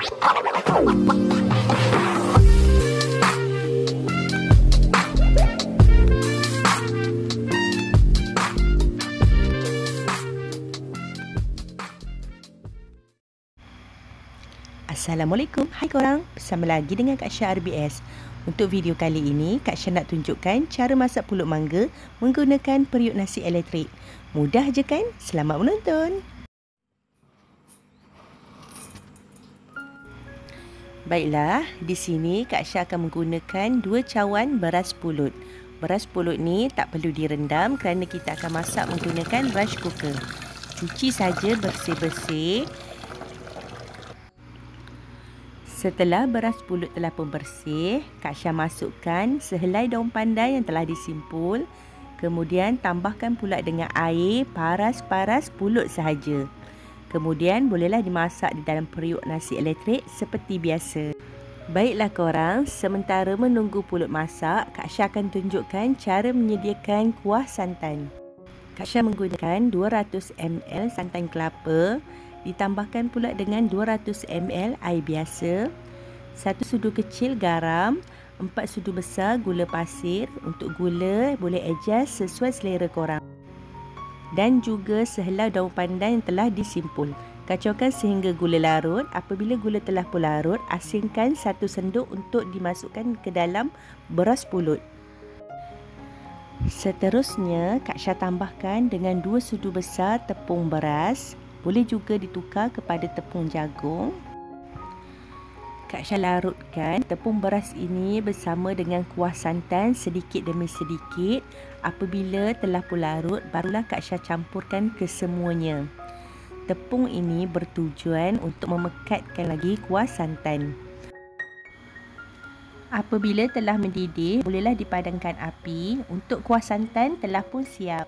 Assalamualaikum, hai korang, bersama lagi dengan Kak Syah RBS. Untuk video kali ini, Kak Syah nak tunjukkan cara masak pulut mangga menggunakan periuk nasi elektrik. Mudah je kan? Selamat menonton. Baiklah, di sini Kak Syah akan menggunakan 2 cawan beras pulut. Beras pulut ni tak perlu direndam kerana kita akan masak menggunakan rice cooker. Cuci saja bersih-bersih. Setelah beras pulut telah pun bersih, Kak Syah masukkan sehelai daun pandan yang telah disimpul. Kemudian tambahkan pula dengan air paras-paras pulut sahaja. Kemudian bolehlah dimasak di dalam periuk nasi elektrik seperti biasa. Baiklah korang, sementara menunggu pulut masak, Kak Syah akan tunjukkan cara menyediakan kuah santan. Kak Syah menggunakan 200 ml santan kelapa. Ditambahkan pula dengan 200 ml air biasa, 1 sudu kecil garam, 4 sudu besar gula pasir. Untuk gula boleh adjust sesuai selera korang. Dan juga sehelai daun pandan yang telah disimpul. Kacaukan sehingga gula larut. Apabila gula telah pun larut, asingkan 1 sendok untuk dimasukkan ke dalam beras pulut. Seterusnya, Kak Syah tambahkan dengan 2 sudu besar tepung beras. Boleh juga ditukar kepada tepung jagung. Kak Syah larutkan tepung beras ini bersama dengan kuah santan sedikit demi sedikit. Apabila telah pun larut, barulah Kak Syah campurkan kesemuanya. Tepung ini bertujuan untuk memekatkan lagi kuah santan. Apabila telah mendidih, bolehlah dipadamkan api. Untuk kuah santan telah pun siap.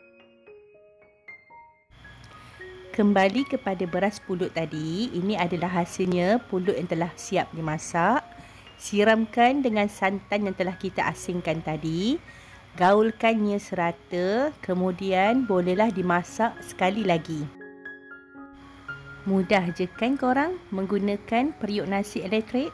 Kembali kepada beras pulut tadi, ini adalah hasilnya pulut yang telah siap dimasak. Siramkan dengan santan yang telah kita asingkan tadi. Gaulkannya serata, kemudian bolehlah dimasak sekali lagi. Mudah je kan korang menggunakan periuk nasi elektrik?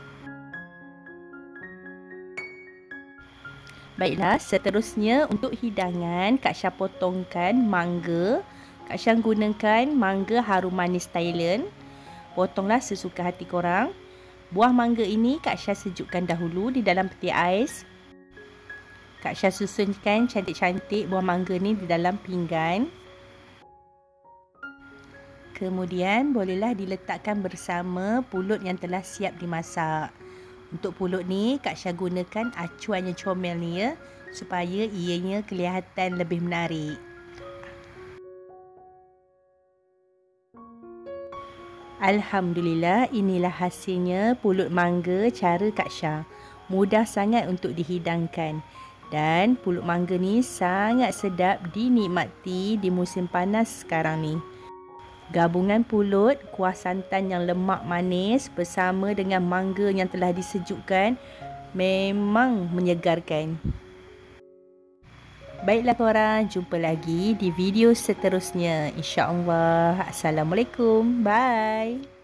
Baiklah, seterusnya untuk hidangan, Kak Syah potongkan mangga. Kak Syah gunakan mangga harum manis Thailand. Potonglah sesuka hati korang. Buah mangga ini Kak Syah sejukkan dahulu di dalam peti ais. Kak Syah susunkan cantik-cantik buah mangga ni di dalam pinggan. Kemudian bolehlah diletakkan bersama pulut yang telah siap dimasak. Untuk pulut ni Kak Syah gunakan acuan yang comel ni ya, supaya ianya kelihatan lebih menarik. Alhamdulillah, inilah hasilnya pulut mangga cara Kak Syah. Mudah sangat untuk dihidangkan. Dan pulut mangga ni sangat sedap dinikmati di musim panas sekarang ni. Gabungan pulut, kuah santan yang lemak manis bersama dengan mangga yang telah disejukkan memang menyegarkan. Baiklah korang, jumpa lagi di video seterusnya. InsyaAllah. Assalamualaikum. Bye.